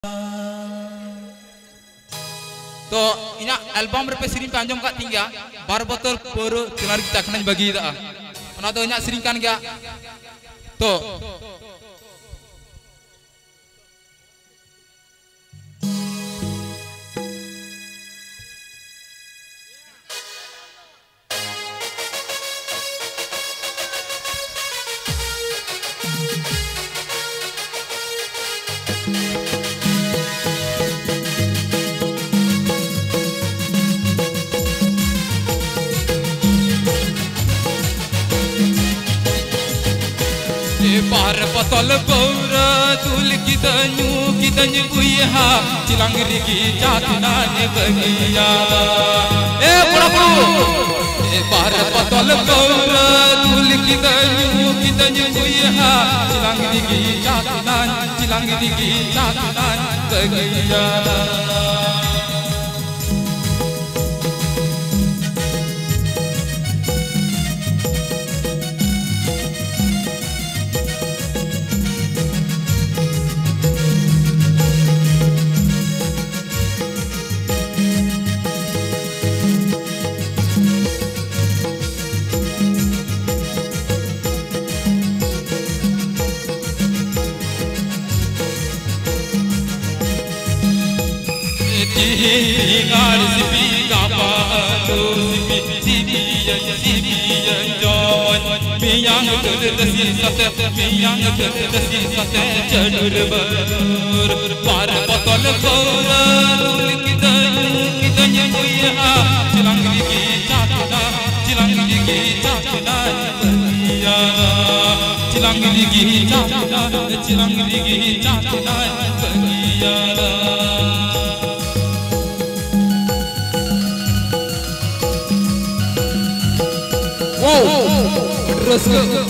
तो ina album re pe sering panjang kat tinggal bar botol poro celar kita kena bagi dah. Ona to nya sering kan gak. To bar botol poro tul kita nyu buiha cilang rigi jatna ne bagiya pura bar botol poro tul kita nyu buiha cilang rigi jatna bagiya Ingar sipi gapa do sipi joy miyang terdesi sate jadur ber par botol pora dul kita nyoya cilang gigi cakna ya cilang gigi cakna ya terus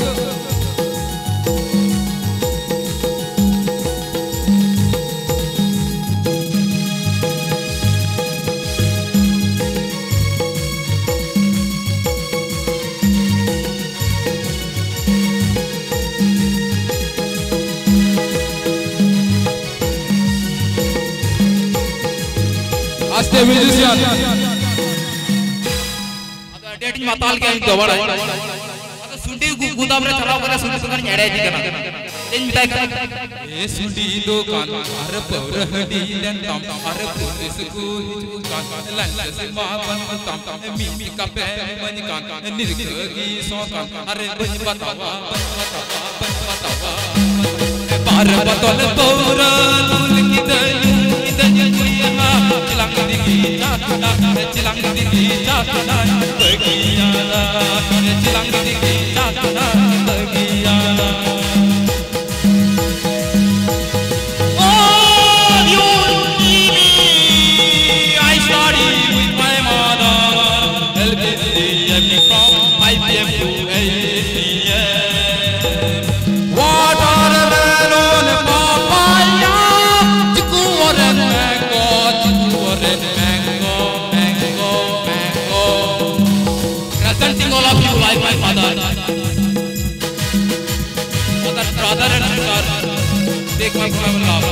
aste musician ada dating matal ke gawara सुंडी गुदाम रे चलाव करे सुंडी सुंदर नेड़े जी कना तेज मिताय ए सुंडी दुकान अरे पौरहडी लन तम अरे पुलिस को कान लन से मापन तम मी कपे मन कान निरगी सोकान अरे बज बतावा बार बतल पौरा दुल की दन जुया चिलंग दिगी जातना बगिया चिलंग दिगी जातना बगिया Oh, you need me. I study with my mother. Helping from 5 p.m. to 8 p.m. Watermelon, papaya, chiku orange mango. Presenting all of you like my father, brother and sister. Take my love.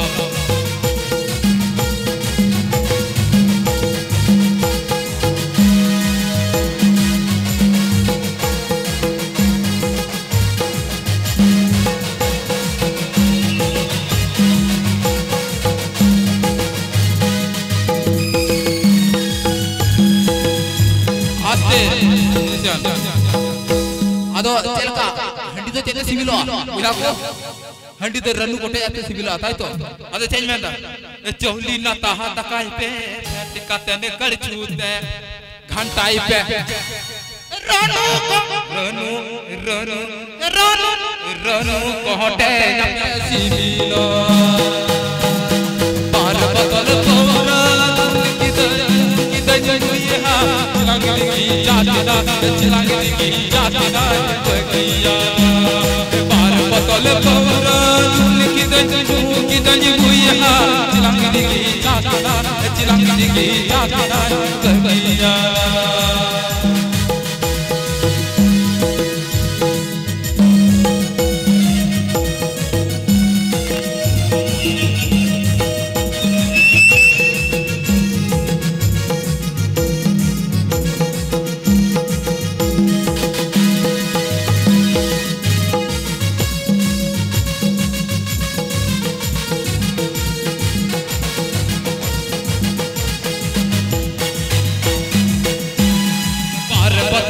Ado celka handi to chete sibilo ila ko handi to ranu kote ate sibilo atai to ado change menda chawli na taha takai pe tikate ne kar chute ghantai pe ranu kote ate sibilo par badal tora kita juya चिलंग दिगी जातना बगिया बार बतल पौरा दुल की दन बुया चिलंग दिगी जातना बगिया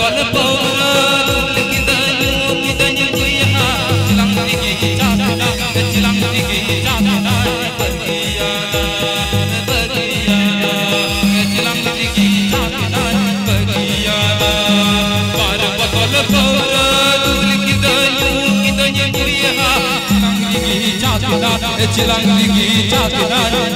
botol pora dul kidanu kidanu kuya cilang digi chakna cilang digi chakna bagiya cilang digi chakna bagiya par botol pora dul kidanu kidanu kuya cilang digi chakna